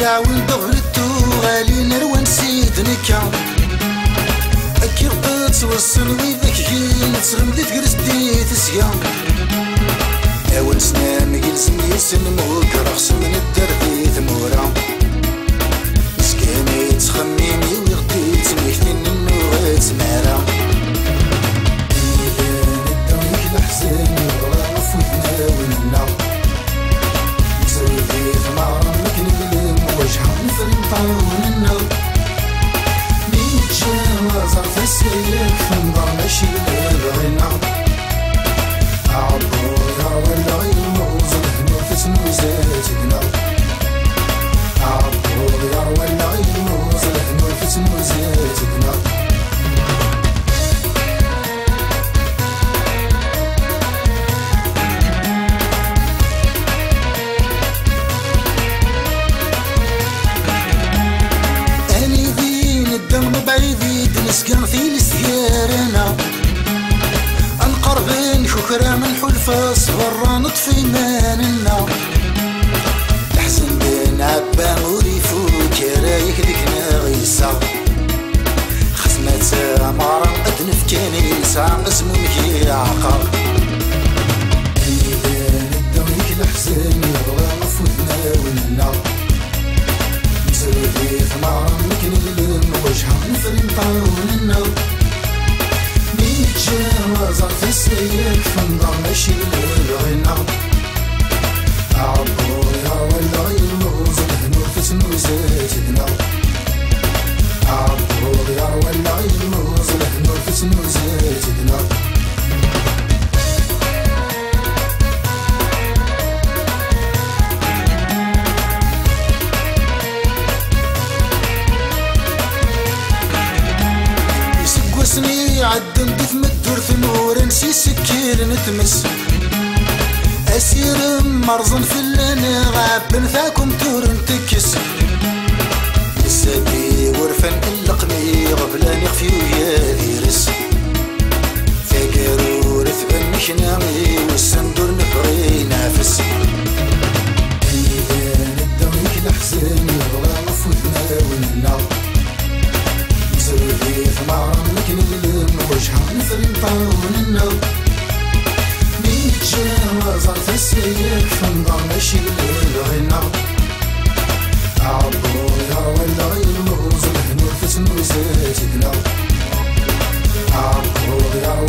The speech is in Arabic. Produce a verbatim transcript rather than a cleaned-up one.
عاون بغلتو غالي نروى نسيت نكا أكي غبات توصل ويدك كين تغمدي تقرس دي تسيا أول سنام يلزم يسلمو كرخص من الدربي ثمورا مسكيني تخميني ويغدي تميكتين النوغات مارا إذا ندونك الحزن يغرى فودنا ولنا نسوي في ثمارا مكنقلم وجهها نفرم طاولنا مين تجاوز عرف السيك فنضر ماشي لبغينا عبورها ولا غيموز الهنو فتنو زاتقنا عبورها ولا غيموز الهنو فتنو زاتقنا أني ذين الدم بعيد نسكن في السيارنا القربين شكرا من حلفة صغرا نطفي ماننا الحزن بين عبا مريفو كرايك ذكنا غيسا خزمة عمارة قد نفكاني ساعة اسمو مكي عقا إذا ندونيك الحزن يغلى فودنا ولنا نسوي في ثمارة مكنقلم وجهها نفرم طاولنا جاوز عرف السيك فنضر ماشي للغنى عبورها ولا غيموز الهنو فتنو زاتقنا عبورها ولا غيموز الهنو فتنو زاتقنا يسقوسني عدن دف مدور ثمور نسي سكير نتمس أسير مرزن في اللنا غاب ثاكم تور نتكس نسابي ورفن اللقمي غبلا نخفي ويا ذيرس فاكر ورثبن نشنامي والسندور نفري نافس إذا ندونيك الحزن يغلى فودنا ولنا نسوي في ثمارا مكنقلم وجهها نفرم طاولنا مين تجاوز عرف السيك فنضر ماشي للغنى عبورها ولا غيموز الهنو فتنو زاتقنا عبورها